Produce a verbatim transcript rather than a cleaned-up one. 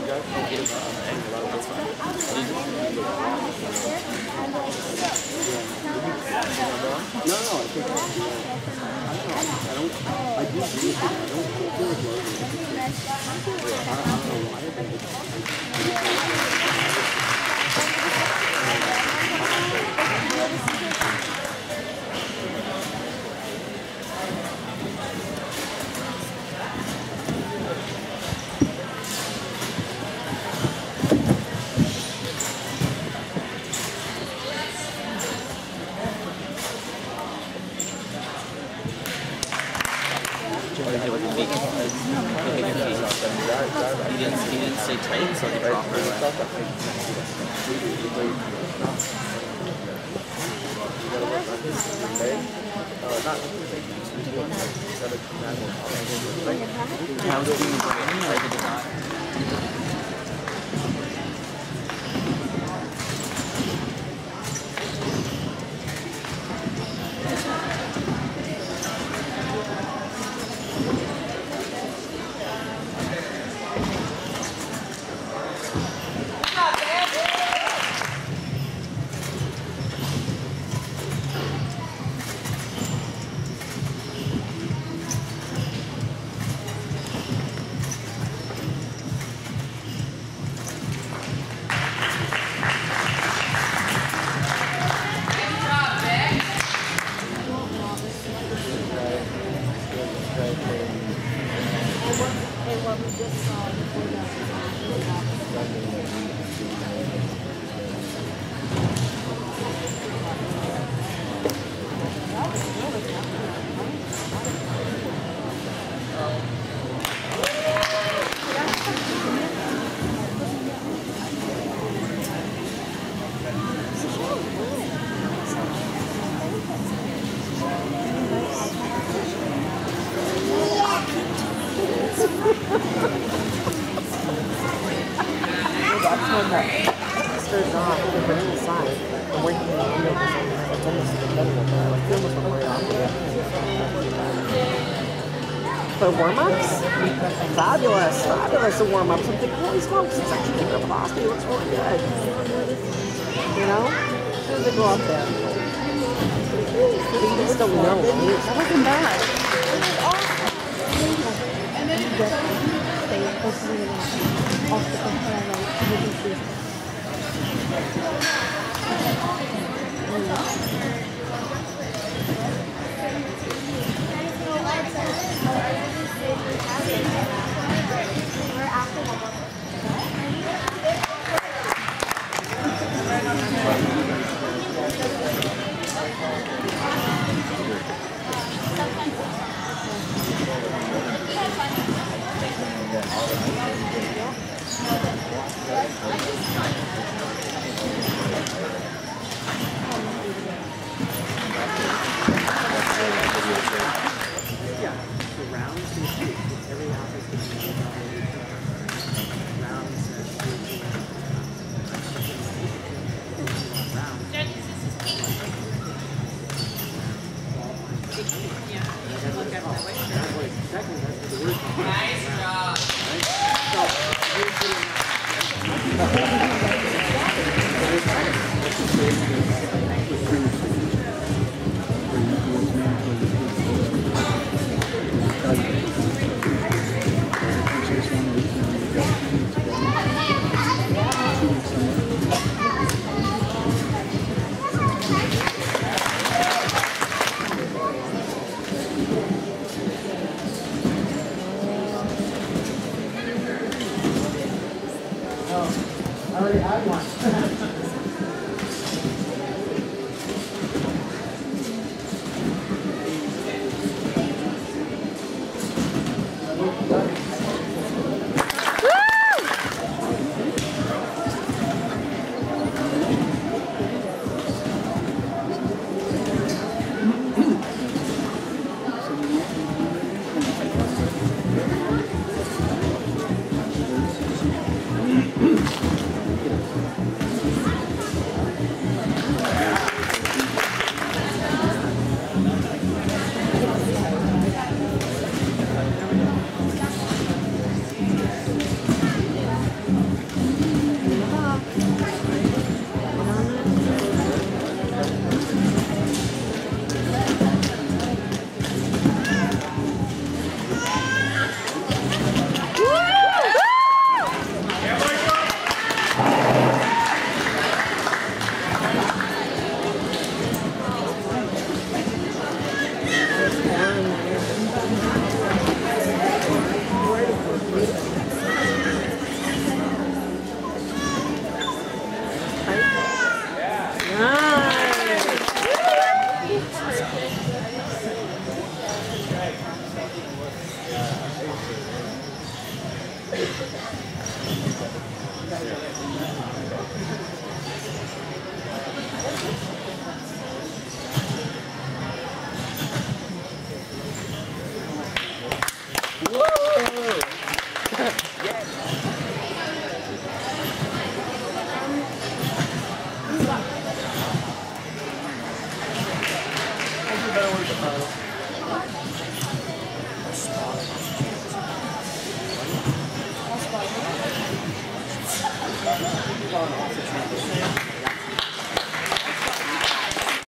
That's fine. No, no, I think I don't know. I don't. I do see it. I don't feel it. I don't know why. He didn't, he didn't stay tight, so he dropped her away. How did he win? Or did he not? For warm-ups? Fabulous, fabulous the warm-ups. I'm thinking, holy smokes, it's actually keeping up velocity. It looks really good. You know? As soon as they go up there. You just don't know, right? That wasn't bad. It was awesome. And then you get they hopefully off the control Oh, no.